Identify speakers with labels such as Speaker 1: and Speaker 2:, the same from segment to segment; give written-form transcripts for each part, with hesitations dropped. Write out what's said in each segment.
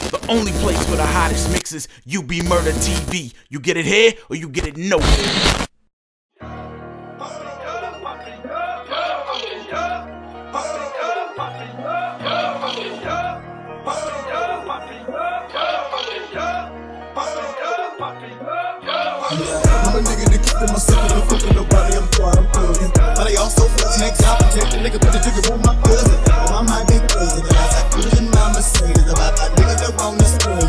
Speaker 1: The only place for the hottest mixes, UB Murder TV. You get it here or you get it nowhere.
Speaker 2: I'm a nigga that keep myself in the fuck with nobody, I'm quiet, I'm thuggin'. But they also flex next out, protect the nigga, put the trigger on my cousin. My mind been crazy, but as I put it in my Mercedes, about my niggas that want to spring.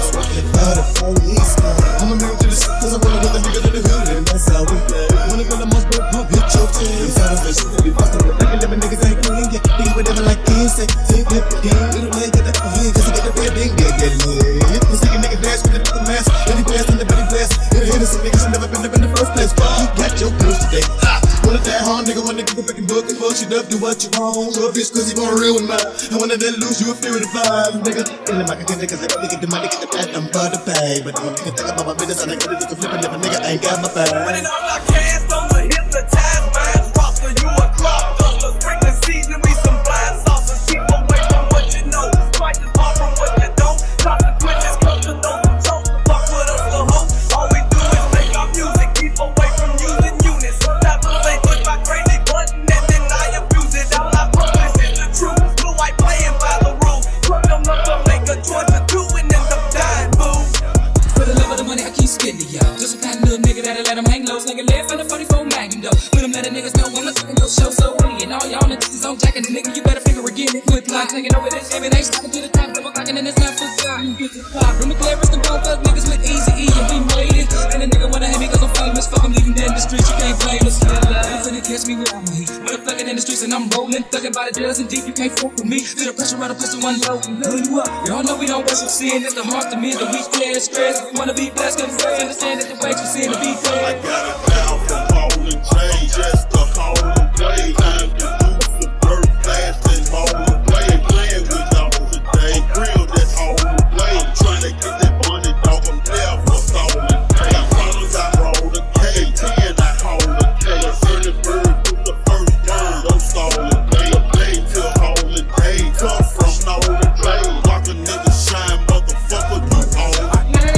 Speaker 2: The police, I'm a nigga to the shit, cause I wanna go the nigga to the hood, and that's how we play. Wanna go the most broke pump, hit your team. Son of a shit that be fucked up, nigga, living niggas ain't clean, yeah. Nigga whatever like kids say, flip the game, little man get that head, cause he get the big big get lit. This nigga nigga dash with the mask, then he blast and the belly blast. Innocent niggas should never been up in the first place. Fuck, you got your pills today. Wanna that hard nigga, one nigga go back and book and fuck shit up, do what you want. Love bitch, cause you gon' real with mine. And when I let loose, you a fear of the vibe, nigga. In the market, cause I gotta get the money, get the platinum for the pay. But I'm nigga think about my business, I get it, you can flip it, if a nigga ain't got my bag.
Speaker 3: When it all I cast on the hypnotized minds, roster, you a crop duster. Sprinkling season, we some blind saucers. Keep away from what you know, twice as far from what you don't. Consequences come to those who don't. Fuck with us, the hope. All we do is make our music, keep away from using units. Rappers ain't push my crazy button and then I abuse it. All I publish is the truth. Blue white playing by the rules. Put them up to make a choice or two and end up dying, boo.
Speaker 4: For the love of the money, I keep spending, y'all. Just some kind of little nigga that'll let them hang low. Nigga live for the 44 Magnum, though. When them letting niggas know I'm not taking no show so early. And all y'all niggas is on jacking the nigga, you better figure again. Quit plot, taking over this game and ain't stopping to the top. Double clocking and it's not for time. You get the pop. From the clearest and both thug niggas with Easy E and we made it. And the nigga wanna hate me cause I'm famous. Fuck, I'm leaving dead in the streets, you can't blame us. You finna catch me with all my heat. When I'm thugging in the streets and I'm rolling, thugging by the dozen deep, you can't fuck with me. Feel the pressure out of pistol unloading. Blow you up. Y'all know we don't wrestle sin. It's the heart to me, the weak, clear, stress. If you wanna be blessed, come first. Understand that the ways for sin to be fair.
Speaker 5: I got it down from holding chains, just to hold and play. Time to lose the bird blast and hold and play. Playing with y'all today, grill that's hold and play. Trying to get that money, dog, I'm there for stolen pay. Got problems, I roll the K, 10 I hold the K. Early bird through the first bird, I'm stolen play. Play till hold and pay, come from snow to play. Rock a nigga shine, motherfucker, you own.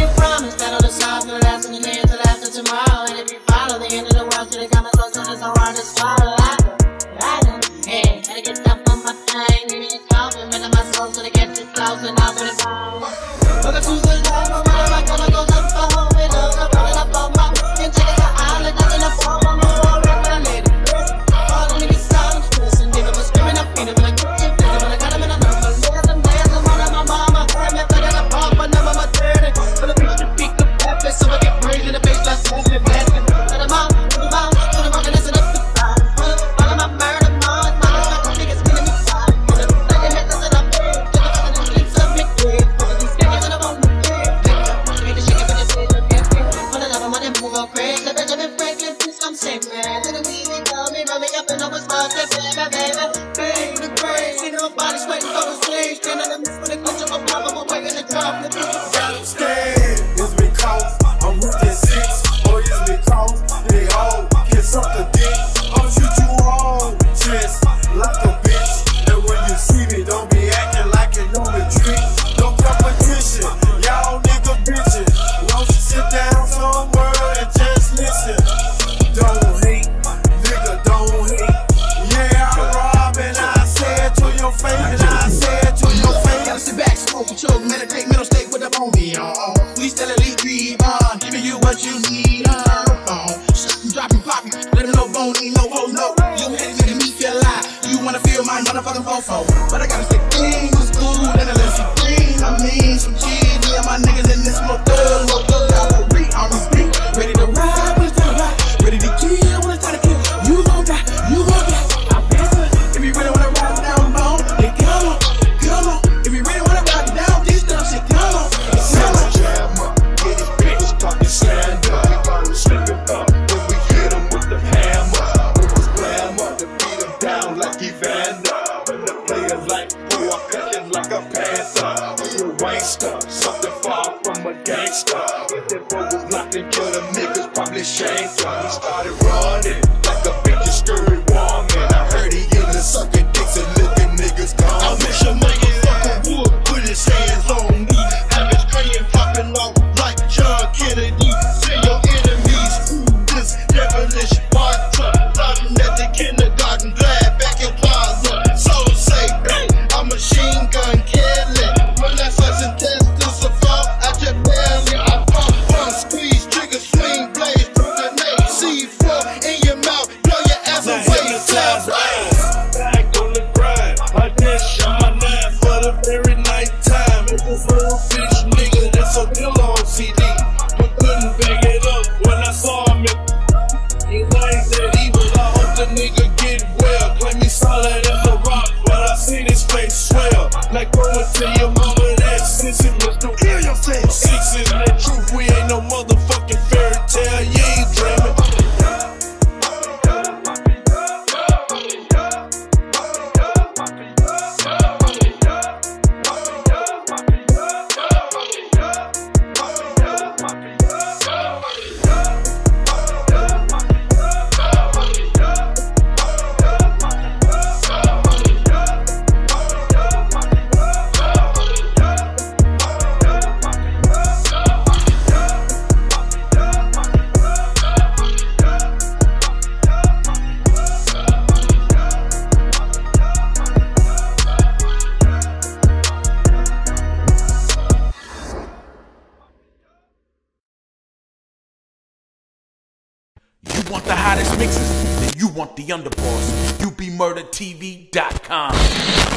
Speaker 6: Tomorrow, and if you follow the end of the world to the coming close, and it's so hard to swallow. I know, hey, gotta get up on my thing, give me a coffin, into my soul so they get this close and I'll put it down. But the truth is, I'm a man, I'm gonna go up for home, and I'm pulling up on my and take it to island, nothing up on my more, rap when I made it. All the niggas sound listen, nigga was screaming up, feeding when I get you, when I got him in a number. Some days I'm on my mama, heard me, but I pop, but never my 30. For the bitch to pick up that face, so I get brave in the face.
Speaker 2: Motherfucking fofo, but I gotta stick things to school and I let some things. I mean, some cheese, me and my niggas in this smoke thug, I'm ready to ride when it's time to ride, ready to kill when it's time to kill. You gon' die, you gon' die. I'm dancing. If you really wanna ride down bone, then come on, come on. If you really wanna ride down this dumb shit, come on, come on.
Speaker 5: Jam up, get it bitch, talking stand up. We gonna slip it up when we hit him with the hammer. We was slam up to beat him down like Evander. Like who I'm cutting like a panther. You a wankster, something far from a gangster. If that boy was locked and killed a niggas probably shanked him. He started running like a bitch scurry woman. I heard he into sucking dicks and looking niggas gone. I wish a motherfucker would put his hands on me.
Speaker 1: You want the hottest mixes? Then you want the underboss. UBMurderTV.com.